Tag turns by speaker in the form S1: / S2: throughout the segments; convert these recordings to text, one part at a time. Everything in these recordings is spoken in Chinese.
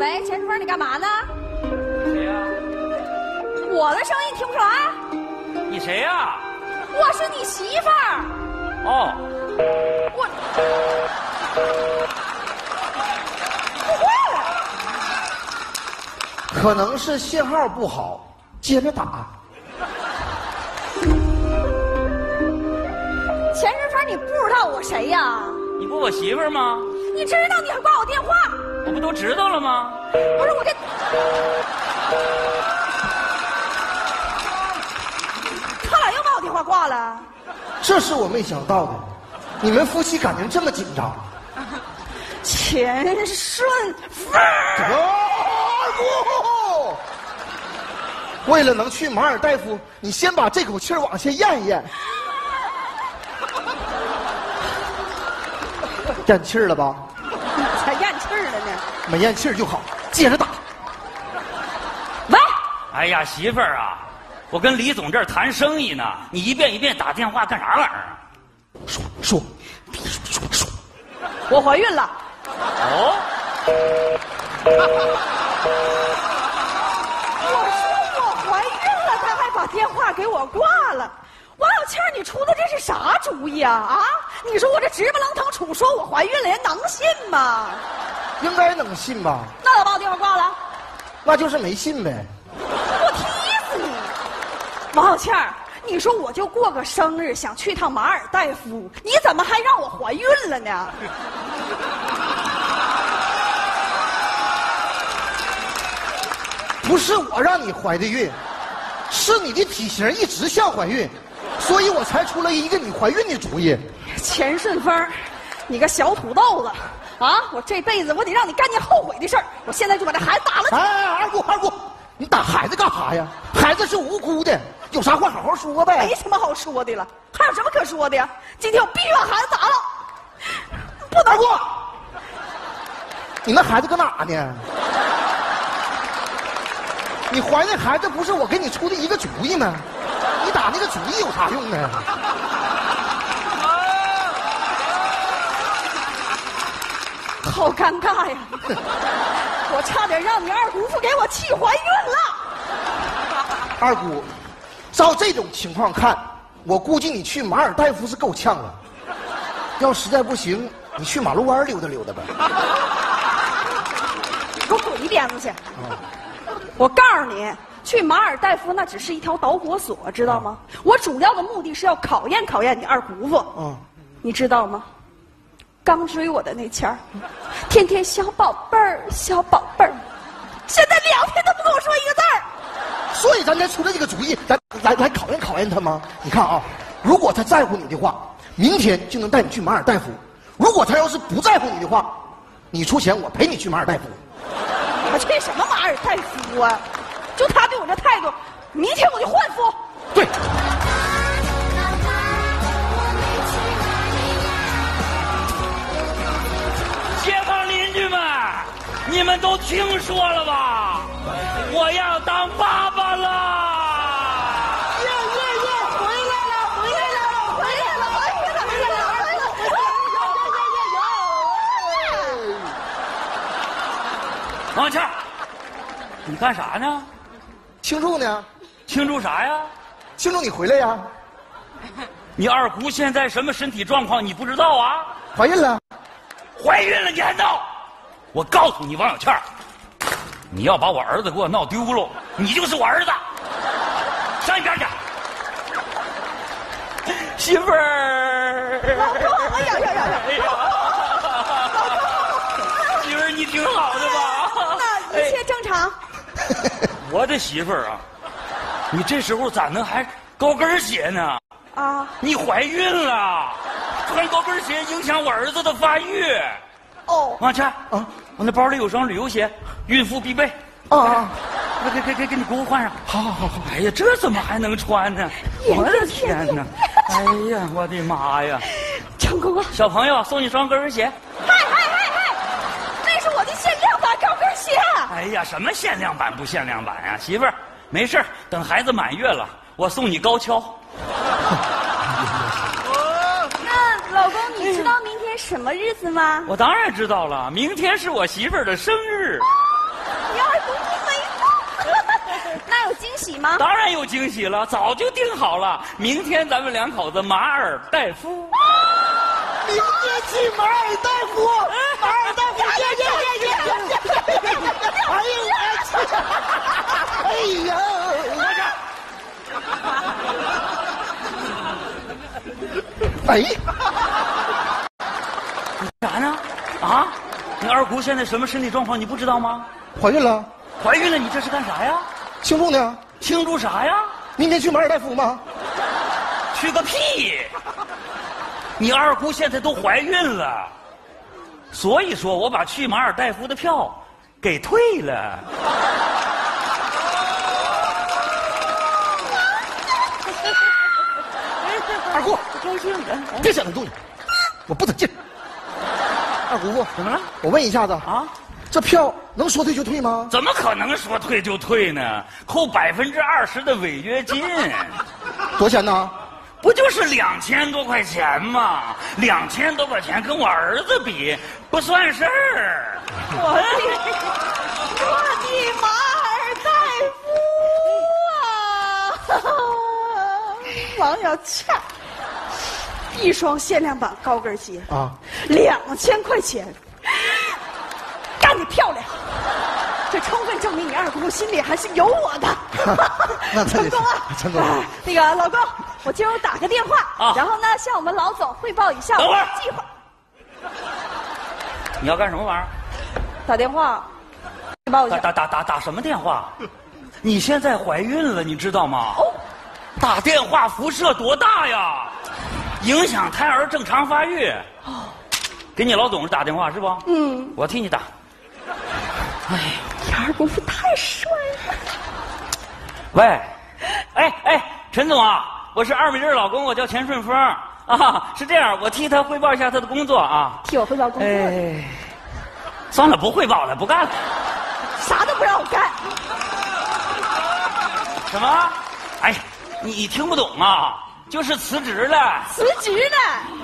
S1: 喂，钱淑芬，你干嘛呢？
S2: 谁呀？
S1: 我的声音听不出来？
S2: 你谁呀？
S1: 我是你媳妇儿。
S2: 哦，
S1: 我坏了。
S3: 可能是信号不好，接着打。
S1: 钱淑芬，你不知道我谁呀？
S2: 你不我媳妇儿吗？
S1: 你知道你还挂我电话？
S2: 我不都知道了吗？
S1: 不是我这，他俩又把我电话挂了。
S3: 这是我没想到的，你们夫妻感情这么紧张。
S1: 钱顺风，
S3: 二姑，为了能去马尔代夫，你先把这口气儿往下咽一咽。咽气儿了吧？
S1: 才咽气儿了呢。
S3: 没咽气儿就好，接着打。
S1: 喂，
S2: 哎呀，媳妇儿啊，我跟李总这儿谈生意呢，你一遍一遍打电话干啥玩意儿啊？
S3: 说，
S1: 我怀孕了。
S2: 哦，
S1: 我说我怀孕了，他还把电话给我挂了。王小倩，你出的这是啥主意啊？啊！你说我这直不楞腾杵说我怀孕了，人能信吗？
S3: 应该能信吧？
S1: 那咋把我电话挂了？
S3: 那就是没信呗。
S1: 我踢死你！王小倩，你说我就过个生日，想去趟马尔代夫，你怎么还让我怀孕了呢？
S3: 不是我让你怀的孕，是你的体型一直像怀孕，所以我才出了一个你怀孕的主意。
S1: 钱顺风，你个小土豆子啊！我这辈子我得让你干件后悔的事儿。我现在就把这孩子打了。
S3: 哎，二姑，你打孩子干啥呀？孩子是无辜的，有啥话好好说呗。
S1: 没什么好说的了，还有什么可说的呀？今天我必须把孩子打了，不能
S3: 过。你那孩子搁哪呢？你怀那孩子不是我给你出的一个主意吗？你打那个主意有啥用呢？
S1: 好尴尬呀！我差点让你二姑父给我气怀孕了。
S3: 二姑，照这种情况看，我估计你去马尔代夫是够呛了。要实在不行，你去马路湾溜达溜达吧。
S1: 给我滚一边子去！我告诉你，去马尔代夫那只是一条导火索，知道吗？我主要的目的是要考验考验你二姑父。你知道吗？刚追我的那前儿，天天小宝贝儿，小宝贝儿，现在2天都不跟我说一个字儿。
S3: 所以咱才出了这个主意，来考验考验他吗？你看啊，如果他在乎你的话，明天就能带你去马尔代夫；如果他要是不在乎你的话，你出钱，我陪你去马尔代夫。
S1: 我去什么马尔代夫啊？就他对我这态度，明天我就换夫。
S3: 对。
S2: 街坊邻居们，你们都听说了吧？我要当爸爸了！
S3: 耶！回来了！
S2: 王倩，你干啥呢？
S3: 庆祝呢？
S2: 庆祝啥呀？
S3: 庆祝你回来呀！
S2: 你二姑现在什么身体状况你不知道啊？
S3: 怀孕了。
S2: 怀孕了你还闹？我告诉你，王小倩，你要把我儿子给我闹丢了，你就是我儿子。上一边去。媳妇儿。
S1: 老公，哎呀！
S2: 媳妇儿，你挺好的吧？
S1: 那一切正常。
S2: 我的媳妇儿啊，你这时候咋能还高跟鞋呢？
S1: 啊！
S2: 你怀孕了，穿高跟鞋影响我儿子的发育。
S1: 哦，
S2: 王倩啊，我那包里有双旅游鞋，孕妇必备。给你姑姑换上。好。哎呀，这怎么还能穿呢？我的天哪！哎呀，我的妈呀！
S1: 成功了，
S2: 小朋友送你双高跟鞋。
S1: 嗨，那是我的限量版高跟鞋。
S2: 哎呀，什么限量版不限量版呀？媳妇儿，没事，等孩子满月了，我送你高跷。
S1: 那老公，你知道明天什么日子吗？
S2: 我当然知道了，明天是我媳妇儿的生日。
S1: 喜吗？
S2: 当然有惊喜了，早就定好了，明天咱们两口子马尔代夫。
S3: 明天去马尔代夫，马尔代夫，哎呀，哎呀，
S2: 啥呢？啊？你二姑现在什么身体状况你不知道吗？
S3: 怀孕了，
S2: 怀孕了，你这是干啥呀？
S3: 庆祝呢？
S2: 庆祝啥呀？
S3: 明天去马尔代夫吗？
S2: 去个屁！你二姑现在都怀孕了，所以说我把去马尔代夫的票给退了。
S3: 二姑，
S2: 高兴的，
S3: 别想那东西，我不得劲。二姑父，
S2: 怎么了？
S3: 我问一下子
S2: 啊，
S3: 这票能说退就退吗？
S2: 怎么可能说退就退呢？扣20%的违约金，
S3: 多少钱呢？
S2: 不就是2000多块钱吗？2000多块钱跟我儿子比不算事儿。
S1: 我的马尔代夫啊！王小倩，一双限量版高跟鞋
S3: 啊
S1: ，2000块钱，干得漂亮！这充分证明你二姑心里还是有我的。
S3: 那
S1: 成功啊！
S3: 成功了。
S1: 那个老公，我今儿我打个电话，然后呢向我们老总汇报一下我的计划。
S2: 你要干什么玩意儿？
S1: 打电话汇报一下。
S2: 打什么电话？你现在怀孕了，你知道吗？哦，打电话辐射多大呀？影响胎儿正常发育。哦，给你老总打电话是不？
S1: 嗯，
S2: 我替你打。哎呀，
S1: 你二姑父太帅了。
S2: 喂，陈总啊，我是二美丽老公，我叫钱顺风啊。是这样，我替他汇报一下他的工作啊。
S1: 替我汇报工作。
S2: 算了，不汇报了，不干了。
S1: 啥都不让我干。
S2: 什么？哎，你听不懂啊？就是辞职了。
S1: 辞职了。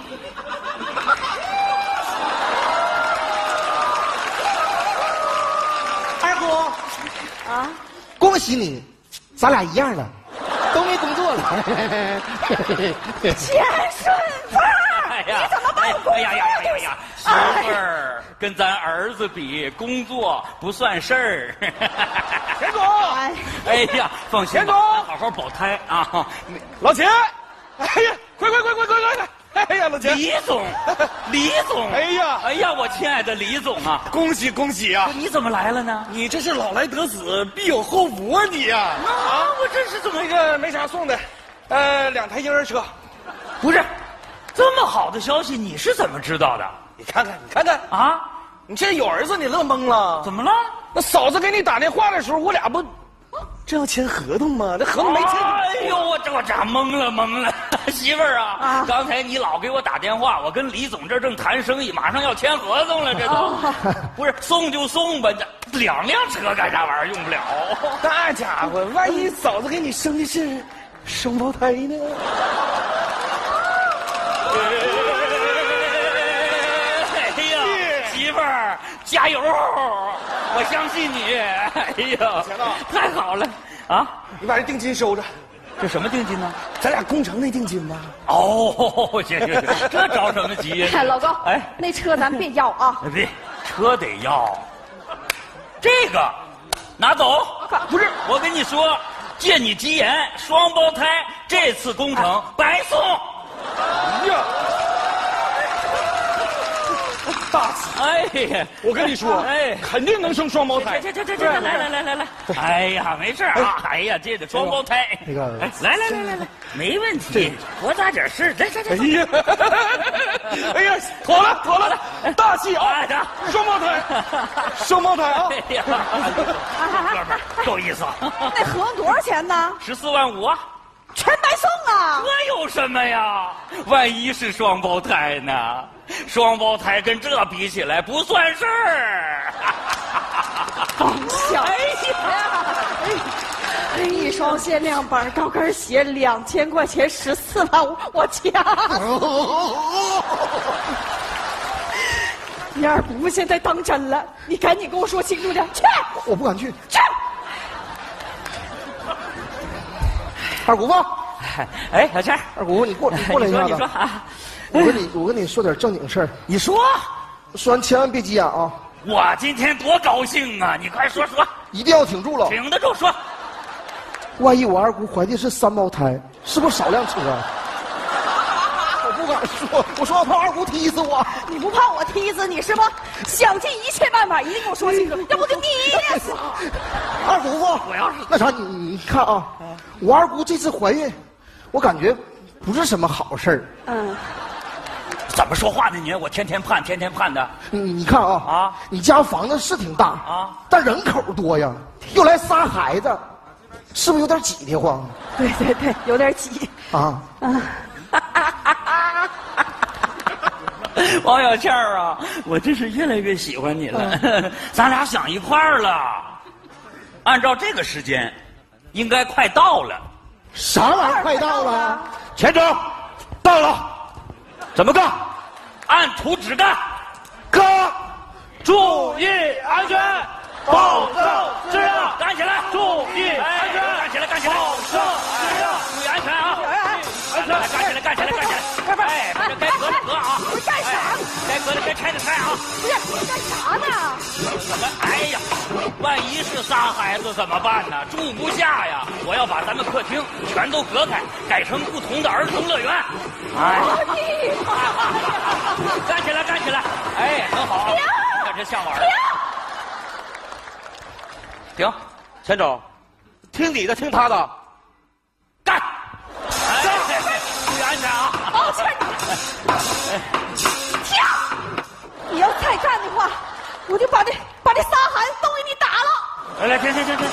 S3: 二姑
S1: 啊，
S3: 恭喜你，咱俩一样了，都没工作了。
S1: 钱顺风，你怎么把我工作
S2: 媳妇儿跟咱儿子比，工作不算事儿。
S3: 田总，
S2: 哎呀，放心吧，
S3: 田总，
S2: 好好保胎啊。
S3: 老钱，哎呀，快！哎呀，老钱，
S2: 李总，哎呀，我亲爱的李总啊，
S4: 恭喜啊！
S2: 你怎么来了呢？
S4: 你这是老来得子，必有后福啊你呀！
S2: 啊，我这是怎么
S4: 没啥送的，2台婴儿车。
S2: 不是，这么好的消息你是怎么知道的？
S4: 你看看
S2: 啊！
S4: 你现在有儿子，你乐懵了？
S2: 怎么了？
S4: 那嫂子给你打电话的时候，我俩不正要签合同吗？这合同没签。
S2: 哎呦，我咋懵了？媳妇儿啊，刚才你老给我打电话，我跟李总这正谈生意，马上要签合同了，这都不是送就送吧？这2辆车干啥玩意儿？用不了。
S4: 那家伙，万一嫂子给你生的是双胞胎呢？
S2: 哎呀，媳妇儿，加油！我相信你。哎呀，太好了啊！
S4: 你把这定金收着。
S2: 这什么定金呢？
S4: 咱俩工程那定金吧。
S2: 哦，行，这着什么急呀？
S1: 老公，那车咱别要啊。
S2: 别，车得要。这个拿走。不是，我跟你说，借你吉言，双胞胎这次工程白送。
S4: 哎呀！大喜！
S2: 哎呀，
S4: 我跟你说，肯定能生双胞胎。
S2: 这，来！哎呀，没事啊。哎呀，这个双胞胎，
S3: 那个，
S2: 来，没问题，多大点事？来。
S4: 哎呀，妥了，大气啊！双胞胎啊！
S2: 哎呀，哥们儿够意思。
S1: 那合同多少钱呢
S2: ？14.5万啊。
S1: 全白送啊！
S2: 这有什么呀？万一是双胞胎呢？双胞胎跟这比起来不算事儿。
S1: 小一双限量版高跟鞋2000块钱，14.5万，我掐死！你二姑父现在当真了，你赶紧跟我说清楚点，去！
S3: 我不敢去。
S1: 去！
S3: 二姑父，
S2: 哎，小倩，
S3: 二姑父，你过来一下子。
S2: 你说啊，
S3: 我跟你说点正经事儿。
S2: 你说，
S3: 说完千万别急眼啊！
S2: 我今天多高兴啊！你快说，
S3: 一定要挺住了。
S2: 挺得住说。
S3: 万一我二姑怀的是3胞胎，是不是少辆车？我不敢说，我说我怕二姑踢死我。
S1: 你不怕我踢死你是吗？想尽一切办法，一定给我说清楚，要不就你也死。
S3: 二姑父，
S2: 我要是
S3: 那啥，你看啊，我二姑这次怀孕，我感觉不是什么好事儿。
S1: 嗯，
S2: 怎么说话呢你？我天天盼的。
S3: 你看啊，你家房子是挺大
S2: 啊，
S3: 但人口多呀，又来仨孩子，是不是有点挤得慌？
S1: 对，有点挤
S3: 啊。
S2: 王小倩儿啊，我真是越来越喜欢你了，咱俩想一块儿了。按照这个时间，应该快到了。
S3: 啥玩意儿快到了？
S4: 钱征，到了，怎么干？
S2: 按图纸干。
S4: 哥，注意安全，保证质量。
S2: 干起来！
S4: 注意安全，
S2: 干起来！
S4: 保证质量。
S2: 注意安全啊！
S4: 安全，
S2: 干起来！哎，该割的割啊！
S1: 不是干啥？
S2: 该割的该拆的拆啊！
S1: 不是干啥呢？
S2: 怎么？哎呀，万一是仨孩子怎么办呢？住不下呀！我要把咱们客厅全都隔开，改成不同的儿童乐园。哎，干起来！哎，很好啊，看这像玩的。停，
S4: 钱总，听你的，听他的，
S2: 干！哎，注意安全啊！
S1: 抱歉你，跳！你要再干的话，我就把这仨孩子都给你打了。
S2: 来，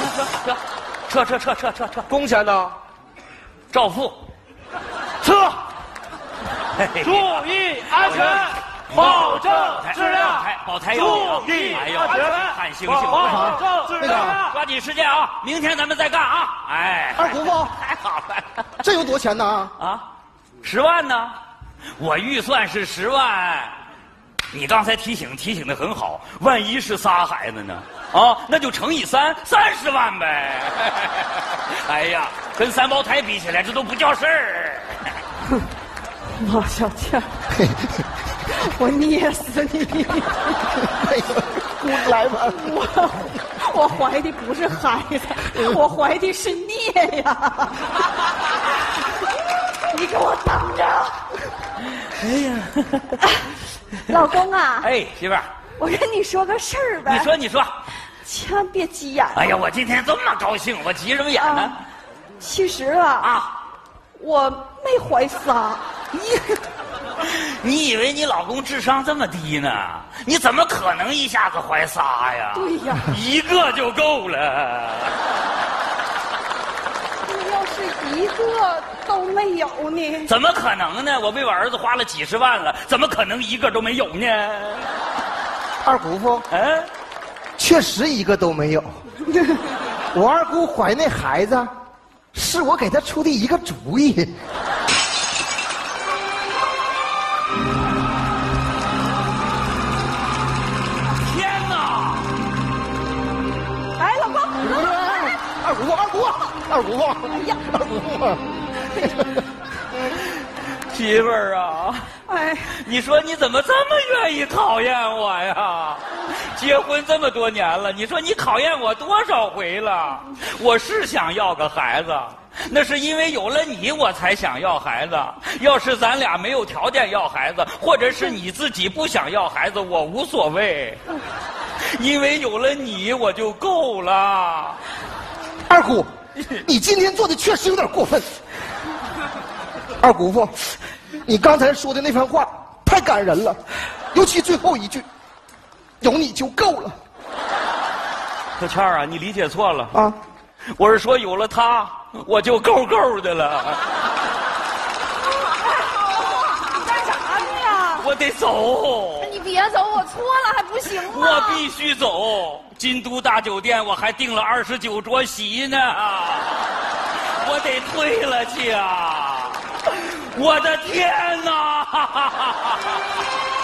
S2: 停，撤！
S4: 工钱呢？
S2: 照付。
S4: 撤！注意安全，保证质量。
S2: 保胎要领啊！
S4: 注意
S2: 哎呦，
S4: 安全，
S2: 看星星，
S4: 保证质量。
S2: 抓紧时间啊！明天咱们再干啊！哎，
S3: 二姑父，
S2: 太好了。
S3: 这有多钱呢？
S2: 啊，10万呢？我预算是10万。你刚才提醒的很好，万一是仨孩子呢？啊，那就乘以3，30万呗。哎呀，跟3胞胎比起来，这都不叫事儿。
S1: 王小倩，我捏死你！
S3: 姑来吧，
S1: 我怀的不是孩子，我怀的是孽呀！你给我等着！
S2: 哎呀，
S1: 老公啊！
S2: 哎，媳妇儿，
S1: 我跟你说个事儿呗。
S2: 你说。
S1: 千万别急眼。
S2: 哎呀，我今天这么高兴，我急什么眼呢？
S1: 其实啊，我没怀仨。
S2: 你以为你老公智商这么低呢？你怎么可能一下子怀仨呀？
S1: 对呀，
S2: 一个就够了。
S1: 要是一个都没有呢？
S2: 怎么可能呢？我为我儿子花了几十万了，怎么可能一个都没有呢？
S3: 二姑父，确实一个都没有。我二姑怀那孩子，是我给她出的一个主意。
S2: 天哪！
S1: 哎，老公，
S3: 二姑父，哎呀，二姑父。
S2: 媳妇儿啊，
S1: 哎，
S2: 你说你怎么这么愿意考验我呀？结婚这么多年了，你说你考验我多少回了？我是想要个孩子，那是因为有了你我才想要孩子。要是咱俩没有条件要孩子，或者是你自己不想要孩子，我无所谓，因为有了你我就够了。
S3: 二姑，你今天做的确实有点过分。二姑父，你刚才说的那番话太感人了，尤其最后一句，有你就够了。
S2: 小倩儿啊，你理解错了
S3: 啊！
S2: 我是说有了他，我就够够的了。
S1: 你干啥去呀？
S2: 我得走。
S1: 你别走，我错了还不行吗？
S2: 我必须走。京都大酒店我还订了29桌席呢，我得退了去啊！我的天哪！